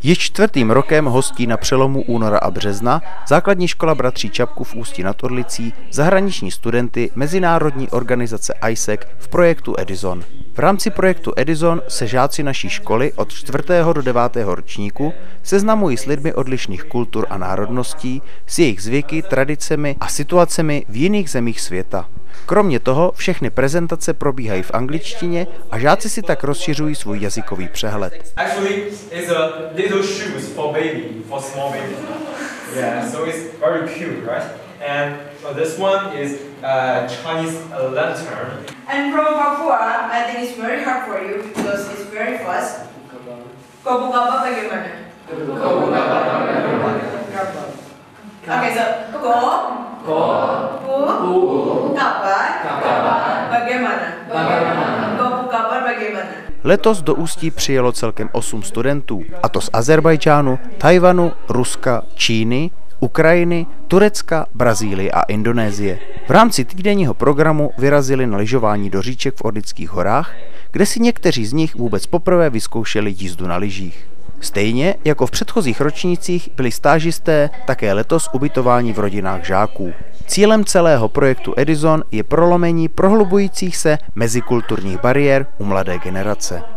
Již čtvrtým rokem hostí na přelomu února a března základní škola bratří Čapků v Ústí nad Orlicí zahraniční studenty mezinárodní organizace ISEC v projektu Edison. V rámci projektu Edison se žáci naší školy od 4. do 9. ročníku seznamují s lidmi odlišných kultur a národností, s jejich zvyky, tradicemi a situacemi v jiných zemích světa. Kromě toho všechny prezentace probíhají v angličtině a žáci si tak rozšiřují svůj jazykový přehled. This one is Chinese lantern. And from Papua, I think it's very hard for you because it's very fast. Kobu-kaba bagaimana? Okay, so Kobu-kaba bagaimana? Letos do Ústí přijelo celkem 8 studentů, a to z Azerbajdžánu, Tajvanu, Ruska, Číny, Ukrajiny, Turecka, Brazílie a Indonésie. V rámci týdenního programu vyrazili na lyžování do říček v Orlických horách, kde si někteří z nich vůbec poprvé vyzkoušeli jízdu na lyžích. Stejně jako v předchozích ročnících byli stážisté také letos ubytováni v rodinách žáků. Cílem celého projektu Edison je prolomení prohlubujících se mezikulturních bariér u mladé generace.